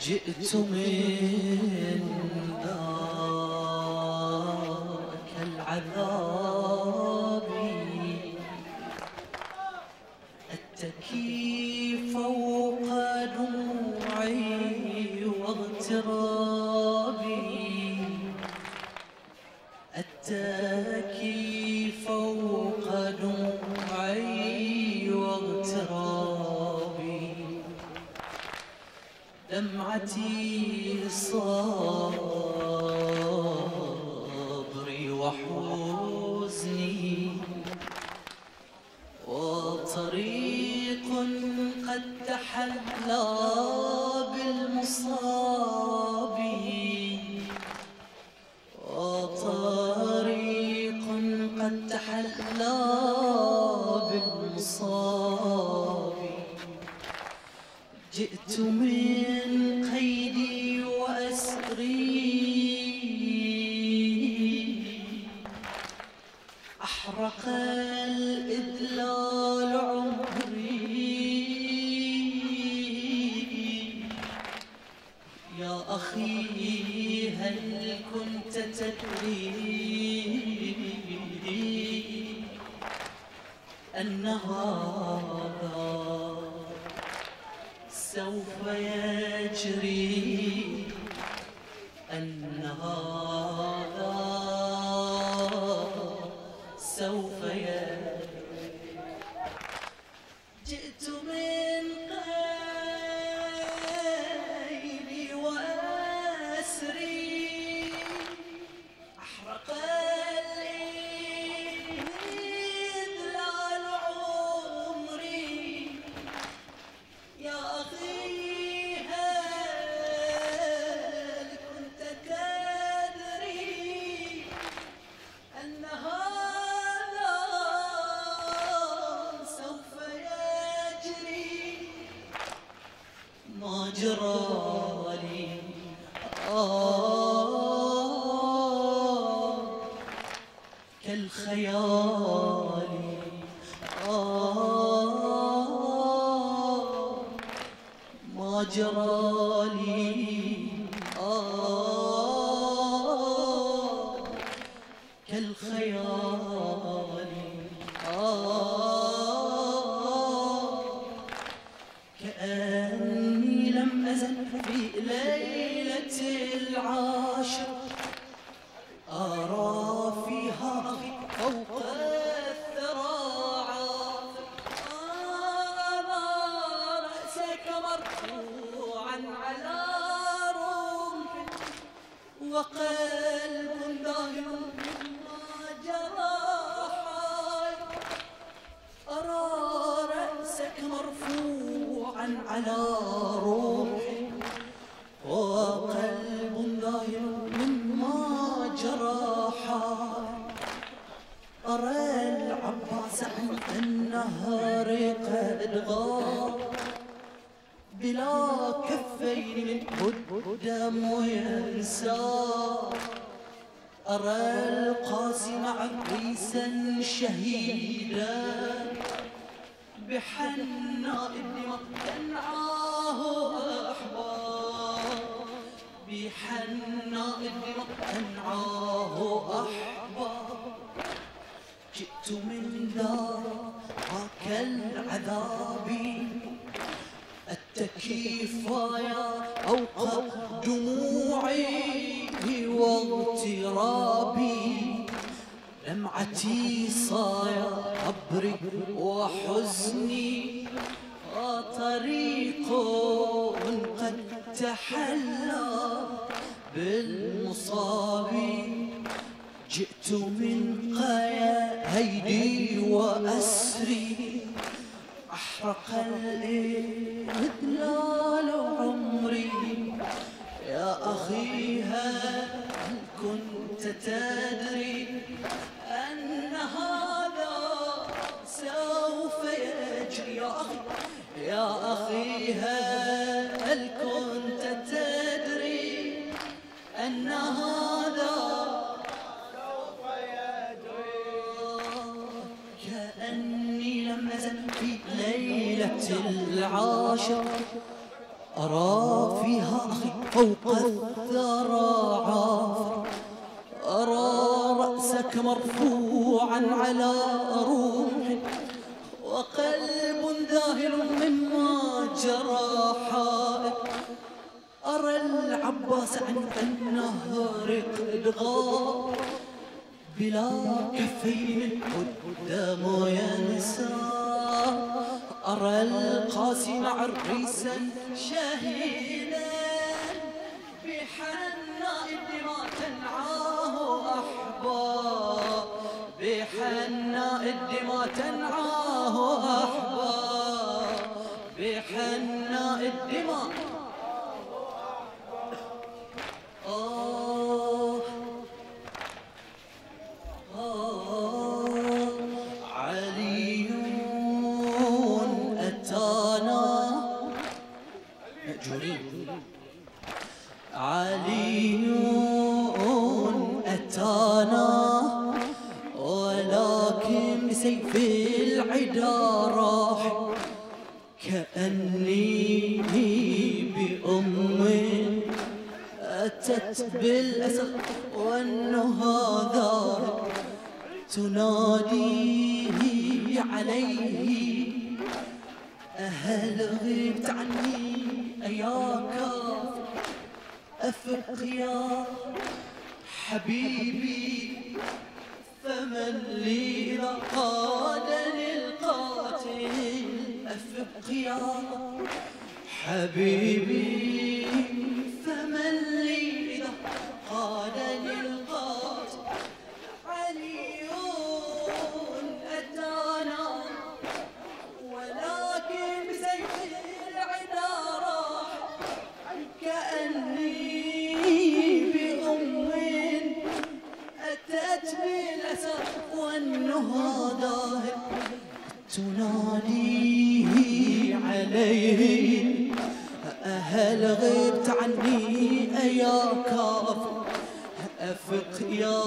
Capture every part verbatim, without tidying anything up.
جئت من ذاك العذاب أتكي فوق دموعي واغترابي، أتكي فوق دموعي واغترابي، دمعتي صبري وحزني، وطريق قد تحلى بالمصاب، وطريق قد تحلى بالمصاب، جئت من قيدي وأسري، أحرق الإذلال عمري، يا أخي هل كنت تدري أن هذا سوف يجري، أن هذا سوف يجري. جئت من قيدي وأسري، أحرق الإذلال عمري، يا أخي هل كنت تدري أن هذا سوف يجري؟ ما جرى لي آه كالخيال، آه ما جرى لي آه كالخيال، آه كأني لم أزل في ليلة العاشر أرى فيها فوق الثرى عاثر، أرى رأسك مرفوعا على رمح، وقلب ظاهر مما جرى حائر، أرى رأسك مرفوعا على رمح، وقلب ظاهر مما جرى حائر، أرى العباس عن النهر قد غاب، بلا كفين منه الدم ينسى، أرى القاسم عريسا شهيدا، بحناء ابن مقتنعاه أحباب، بحناء ابن مقتنعاه أحباب، جئت من ذاك العذاب أتكي فيا فوق دموعي واغترابي، دمعتي صبري وحزني، وطريق قد تحلى بالمصاب، جئت من قيدي وأسري، أحرق الإذلال عمري، يا أخي هل كنت تدري أن هذا سوف يجري؟ يا أخي يا أخي هل كنت تدري أن هذا سوف يجري؟ كأني لم أزل في ليلة العاشر أرى فيها فوق الثرى عافر، أرى رأسك مرفوعا على روحي، وقلب ذاهل مما جرى حائر. أرى العباس عند النهر قد غار، بلا كفين قدام ينسى. أرى القاسم عريسا شهيدا، بحناء الدماء تنعاه أحباب، بحناء الدماء تنعاه أحباب، بحناء الدماء. آه آه علي أتانا مأجورين، علي أتانا ولكن بسيف العدا راح، كأني بأم أتت بالأسد والنهى ذاهب، تناديه عليه أهل غبت عني أيا كافر. أفق يا حبيبي فمن لي إذا قادني القاتل. أفق يا حبيبي فمن لي إذا قادني القاتل. علي أتانا ولكن بسيف العدا راح، كأني بأم أتت بالأسد والنهى ذاهب، تناديه عليه أهل غبت عني أيا كافر. أفق يا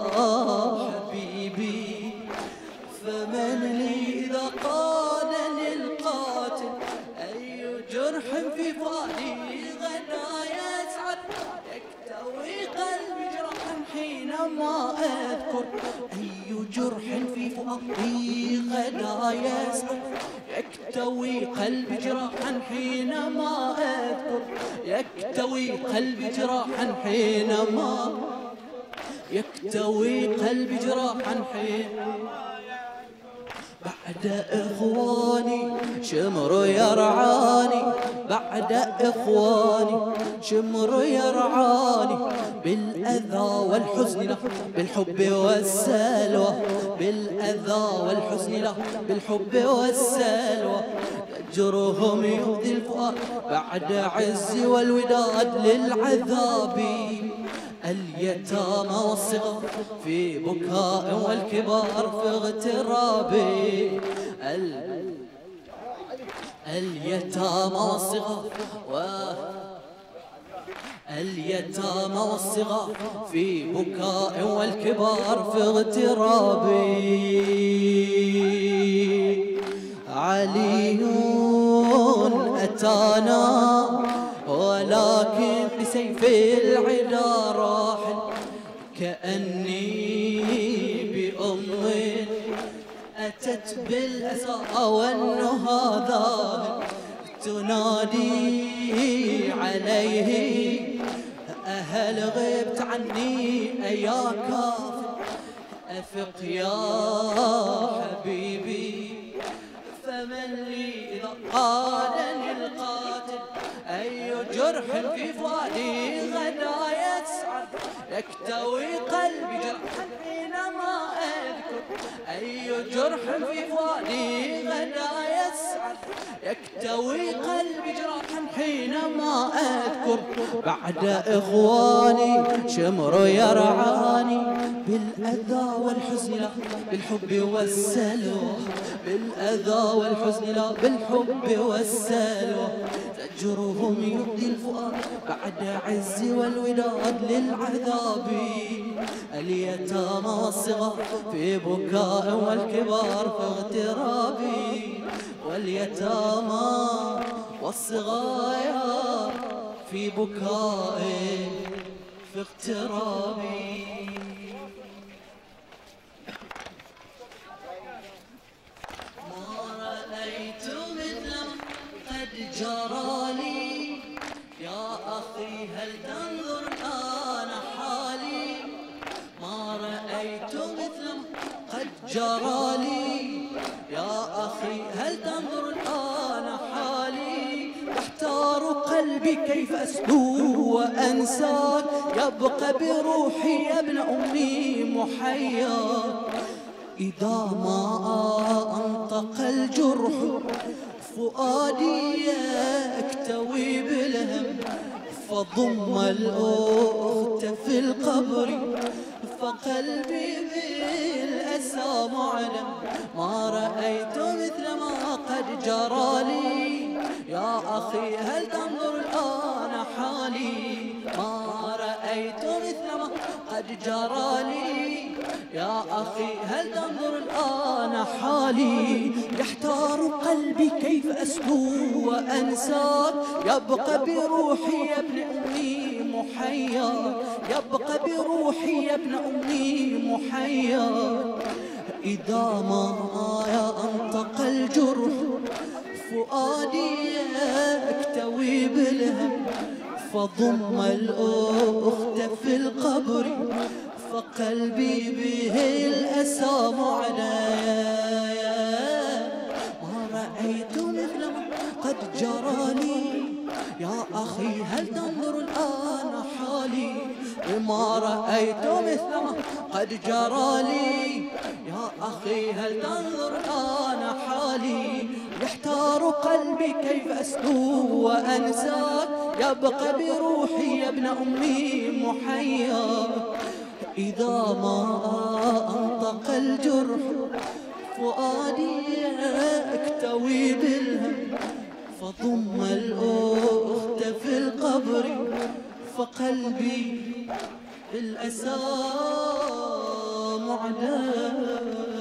حبيبي فمن لي إذا قادني القاتل. أي جرح في فؤادي غدا يسعد، يكتوي قلبي جرحا حينما أذكر. أي جرح في فؤادي غدا يسعد، يكتوي قلبي جراحا حينما أذكر. يكتوي قلبي جراحا حينما، يكتوي قلبي جراحا حينما. بعد إخواني شمر يرعاني، بعد إخواني شمر يرعاني، بالأذى والحزن له بالحب والسلوى، بالأذى والحزن له بالحب والسلوى. يجرهم يهدي الفؤاد بعد عز والوداد للعذاب. اليتامى والصغار في بكاء والكبار في اغتراب. اليتامى والصغار و اليتامى والصغار في بكاء والكبار في اغتراب. علي أتانا ولكن بسيف العدا راحل، كأني بأم أتت بالأسى والنهى ذاهب، تنادي عليه أهل غبت عني أيا كافر. أفق يا حبيبي فمن لي إذا قادني القاتل. أي جرح في فؤادي غدا يسعد، يكتوي قلبي جرحا حينما أذكر. أي جرح في فؤادي غدا يسعد، يكتوي قلبي جرحا حينما أذكر. بعد إخواني شمر يرعاني، بالأذى والحزن لا بالحب والسلوى، بالأذى والحزن لا بالحب والسلوى. تجرهم يبدي الفؤاد بعد عز والوداد للعذاب. اليتامى والصغار في بكاء والكبار في اغتراب. واليتامى والصغار في بكائي في اغترابي. ما رأيت مثل قد جرى لي، يا أخي هل تنظر الآن حالي. ما رأيت مثل قد جرى لي، يا أخي هل تنظر الآن حالي. يحتار قلبي كيف أسلو وأنساك، يبقى بروحي يا ابن أمي محياك. إذا ما أنطق الجرح فؤادي يكتوي بالهم، فضم الأخت في القبر فقلبي بالأسى معلم. ما رأيت مثل ما قد جرى لي، يا أخي هل تنظر الآن حالي. ما رأيت مثل ما قد جرى لي، يا أخي هل تنظر الآن حالي. يحتار قلبي كيف أسلو وأنساك، يبقى بروحي يا ابن أمي محياك. يبقى بروحي يا ابن أمي محياك. إذا ما أنطق الجرح فؤادي يكتوي بالهم، فضم الأخت في القبر فقلبي به الأسى معلى. ما رأيت مثل ما قد جرى لي، يا أخي هل تنظر الآن حالي. ما رأيت مثل ما قد جرى لي، يا أخي هل تنظر الآن حالي. يحتار قلبي كيف أسلو وأنساك، يبقى بروحي يا ابن أمي محياك. إذا ما أنطق الجرح فؤادي يكتوي بالهم، فضم الأخت في القبر فقلبي بالأسى معدى.